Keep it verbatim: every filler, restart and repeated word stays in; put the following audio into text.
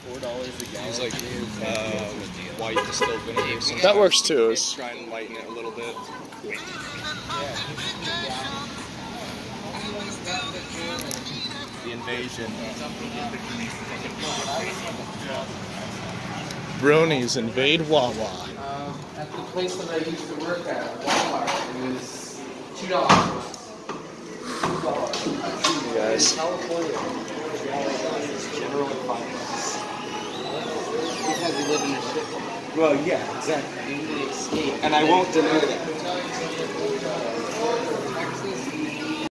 Four dollars a gallon. Use like uh, white distilled vinegar. That works too. It's try and lighten it a little bit. The invasion. Bronies invade Wawa. Um, at the place that I used to work at, Walmart, it was two dollars. Two dollars. You guys. In California, it's generally five bucks. Because you live in a shit. Well, yeah, exactly. You need to escape. And I won't deny that.